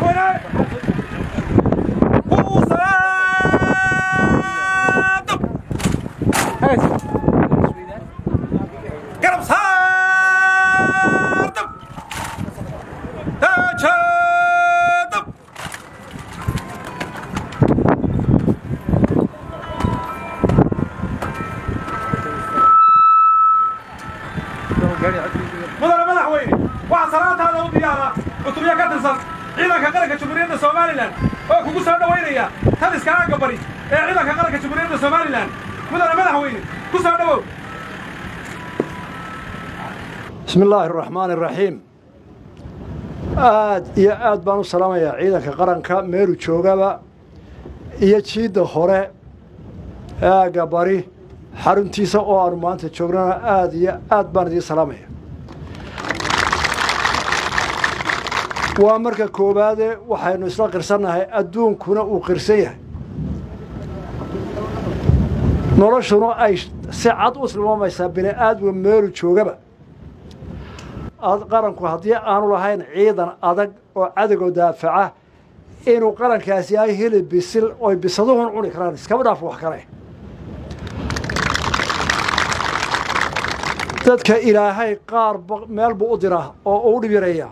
مدحوينه قرب صار دب تاجدب مدن مدحوينه waxaa salaantaada u diyaara cutubyo ka tirsan ciidanka qaranka Jamhuuriyadda Soomaaliland oo kugu soo dhaweynaya taliska aaga bari ee ciidanka qaranka Jamhuuriyadda Soomaaliland mudane madaxweyne ku soo dhawow بسم الله الرحمن الرحيم aad baan u salaamayaa ciidanka qaranka meelu joogaba iyo jiida hore aaga bari xaruntiisa oo aan maanta joognana aad baan idin salaamaya waa marka koobaade waxaynu isla qirsanahay adduunkuna uu qirsan yahay noloshuna ay si cad u tilmaamaysaa bini'aadmiga meelu joogaba qaranku haddii aanu lahayn ciidan adag oo cadowga daafaca inuu qarankaasi yahay hilib bisil oy bisaduhun cuni karaan iskaba dhaaf wax kale dadka ilaahay qaar meel buu u diraa oo uu dhib yareeyaa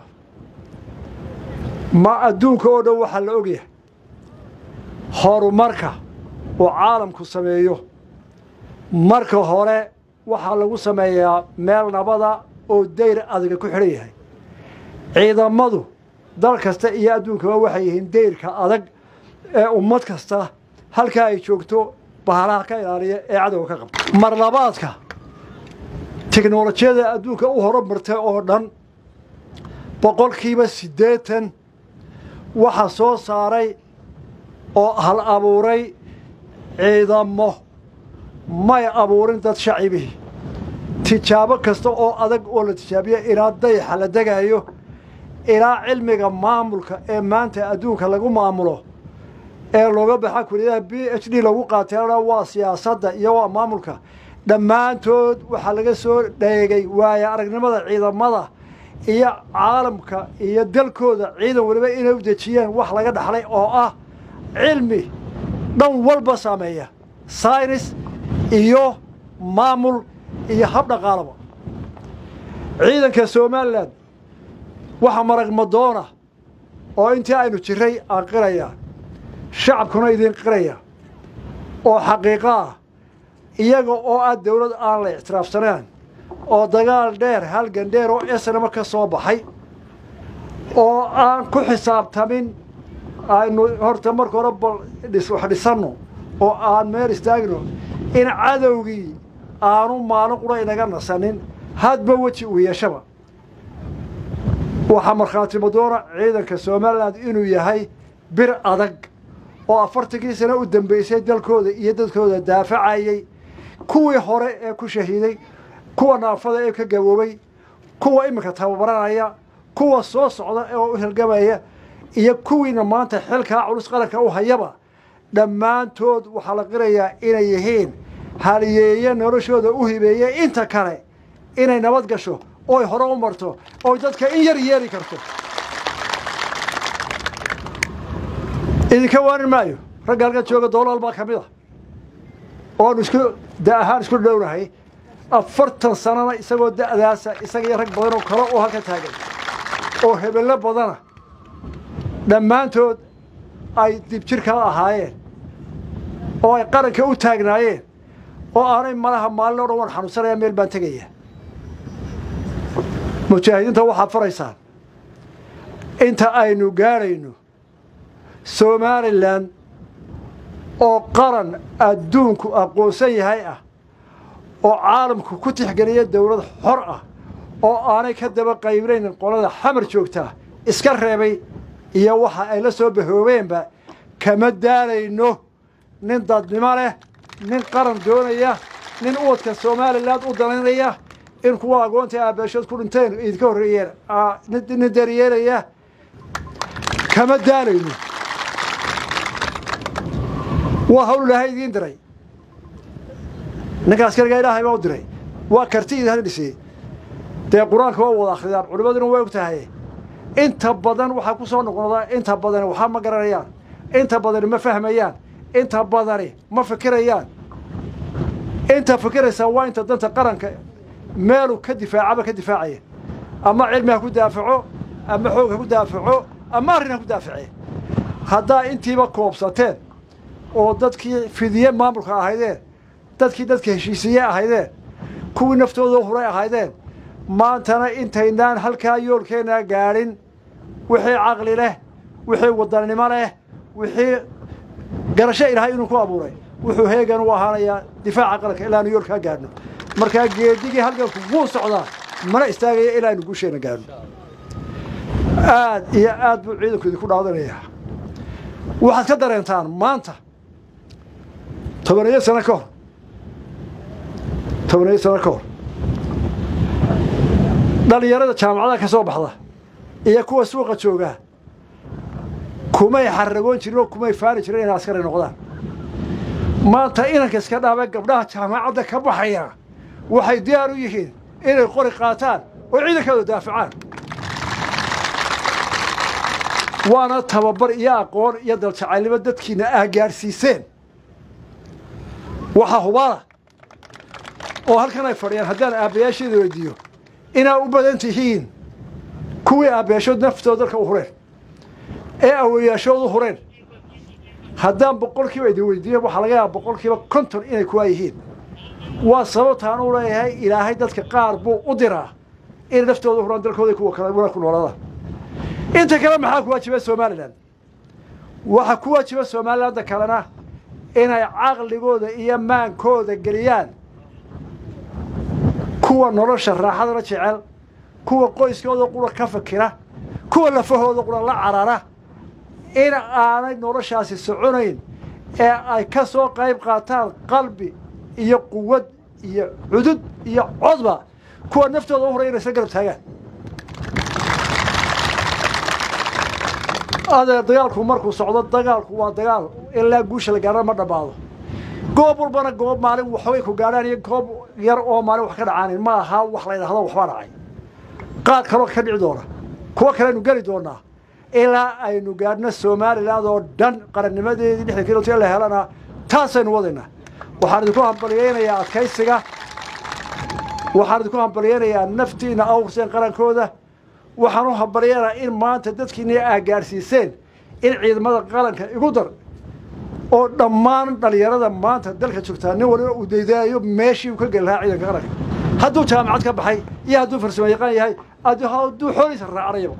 ma adduunka oo dhan waxaa la ogyahay horumarka oo caalamku sameeyo marka hore waxaa lagu sameeyaa meel nabada oo dayr adiga ku xidhan yahay ciidamadu dal kasta iyo adduunkaba waxay yihiin dayrka adag ee ummad kasta halkaa ay joogto bahalaha ka ilaaliya ee cadowga ka qabta mar labaadka tiknoolajiyada adduunka u horumartay oo dhan boqolkiiba 80 waxa soo saaray oo hal abuuray ciidamo may abuurin dad shacibihi tijaabo kasta oo adag oo la tijaabiyo ilaa dayaxa la degayo ilaa cilmiga maamulka ee maanta adduunka lagu maamulo ee looga baxa kuliyadaha PhD lagu qaatayna waa siyaasadda iyo waa maamulka dhammaantood waxaa laga soo dheegay waaya aragnimada ciidamada iyo caalamka iyo dalkooda ciidan waliba inay u dejiyeen wax laga dhaxlay oo ah cilmi dhan walba saameeya science iyo maamul iyo hab dhaqaalaba ciidanka Soomaaliland waxa marag madoona oo intii aynu jiray aan qiraya shacabkuna idin qiraya oo xaqiiqo ah iyaga oo aad dawlad aan la ixtiraafsanaan oo dagaal dheer halgan dheer oo isna ka soo baxay oo aan ku xisaabtamin aynu horta marka hore bal wax dhisano oo aan meel istaagno in cadowgii aanu maalin qura inaga nasanin hadba waji u yeeshaba waxa markhaati madoona ciidanka Soomaaliland inuu yahay bir adag oo 40 sano u dambeysay dalkooda iyo dadkooda daafacayay kuwii hore ee ku shahiiday kuwa naafada ee ka gaboobay kuwa imika tababaranaya kuwa soo socda ee u halgamaya iyo kuwiina maanta xilka culus qaranka u hayaba dhammaantood waxa la qirayaa inay yihiin haliyeeye noloshooda u hibeeyay inta kale inay nabad gasho oo hore u marto oo dadka in yar yeeri karto idinka waan maayo ragga halka jooga doolal baa kamid ah oo isku daahan isku dhowrahay 40 sanana isagoo da'daasa isaga rag badan oo kale oo halka taagan oo hebelo badana dhammaantood ay dib jir kala ahaayeen oo ay qaranka u taagnaayeen oo aanay malaha maalin oo dhan xanuunsanaya meel baan tagaya mujaahidiinta waxa faraysaan inta aynu gaarayno Soomaaliland oo qaran adduunku aqoonsan yahay ah oo caalamku ku tixgeliya dawlad xor ah oo aanay ka daba qaybinayn qolada xamar joogta iska reebay iyo waxa ay la soo bahoobeenba kama daalayno nin dadnimo leh nin qaran doonaya nin uwadka Soomaaliland u danaynaya in kuwa aqoonta aabashad ku dhinteen idinka horeeyeen nin daryeelaya kama daalayno وهول لهاي دين دري نكاس كرجع إلهي ما ودري وكرتي هذا الشيء ده القرآن هو وضع خدام علماء دون وقت هاي inta badan waxaa ku soo noqnodaa inta badan waxaa ma garanayaan inta badan ma fahmayaan inta badani ma fikirayaan inta fikiraysa waa inta danta qaranka meelu ka difaacaba ka difaacaya ama cilmiga ku daafaco ama xoogga ku daafaco ama arrinka ku daaface haddaa intiiba koobsateen oo dadkii fidiye maamulka ahaydeen dadka heshiisiye ahaydeen kuwii naftooda huray ahaydeen maantana intaynaan halkaa yoolkeena gaadhin wixii caqli leh wixii wadannimo leh wixii garasho ilaahay inuu ku abuuray wuxuu heegan u ahaanayaa difaaca qaranka ilaa aanu yoolkaa gaadhno markaa geedigii halganku wuu socdaa mana istaagaya ilaa aynu guusheena gaadhno aad iyo aad buu ciidanku idinku dhaadanayaa waxaad ka dareentaan maanta 10 sano ka hor 10 sano ka hor dhalinyarada jaamacadaha ka soo baxda iyo kuwa suuqa jooga kumay xaragoon jirin oo kumay faari jireen inay askari noqdaan maanta inanka iska dhaabay gabdhaha jaamacadda ka baxaya waxay diyaar u yihiin inay qori qaataan oo ciidankooda daafacaan waana tababar iyo aqoon iyo daljacaylnimo dadkiina gaarsiiseen waxa hubaala oo halkan ay fadhiyaan haddaan aabbayaasheeda weydiiyo inaa u badan tihiin kuwii aabbayaashood naftooda dalka u hureen ee awoyaashoodu hureen haddaan boqolkiiba idin weydiiyo waxaa laga yaaba boqolkiiba 50 inay kuwaa yihiin waa sababtaan u leeyahay ilaahay dadka qaar buu u diraa in naftooda huraan dalkooda kuwa kale ku noolaada inta kale maxaa ku waajiba Soomaaliland waxa ku waajiba Soomaaliland kalena inay caqligooda iyo maankooda geliyaan kuwa nolosha raaxada la jecel kuwa qoyskooda qura ka fakira kuwa lafahooda qura la carara in aanay noloshaasi soconayn ee ay ka soo qayb qaataan qalbi iyo quwad iyo cudud iyo codba kuwa naftooda u horeynaysa garab taagaan dagaalku markuu socdo dagaalku waa dagaal ilaa guusha la gaaro ma dhamaado goob walbana goob maalin waxay ku gaaraan iyo goob yar oo maalin wax ka dhacaan ma aha wax la yiraahdo waxba dhacay qaad kale ka dhici doona kuwa kale nu gari doona ilaa aynu gaarno Soomaaliland oo dhan qarannimadeedii 6 kiiloomitir la helana taasaynu wadayna waxaan idinku hambalyeeynaa adkaysiga waxaan idinku hambalyeeynaa naftiina awrsan qarankooda waxaan u hambalyeeynaa in maanta dadkiina gaarsiiseen in ciidamada qaranka igu dar oo dhammaan dhalinyarada maanta dalka joogtaa nin waliba uu deydaayo meeshii uu ka galaa ciidanka qaranka hadduu jaamacad ka baxay iyo hadduu farsamo yaqaan yahay hadduu xoolihiisa raacanayo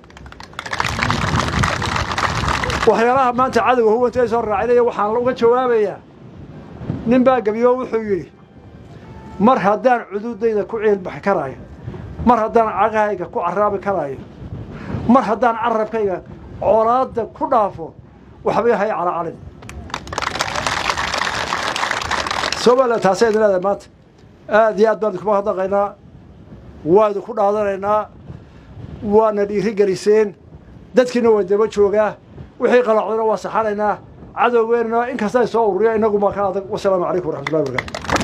waxyaalaha maanta cadowga huwantay soo raacinaya waxaan uga jawaabayaa nin baa gabiyo wuxuu yidhi mar haddaan cududayda ku ciilbaxi karaayo mar haddaan cagahayga ku caraabi karaayo mar haddaan carabkayga colaadda ku dhaafo waxba yahay calacalin Soomaaliland taasay leedahay maanta aad iyo aad baan kuma hadaqaynaa waad ku dhaadanaynaa waana dhiirigeliseen dadkiina waa daba joogaa wixii qalacdana waa saxanaynaa cadowgeena in kasta ay soo ururiyo inagu ma ka adag wassalaamu calaykum waraxmatullaahi wabarakaatuh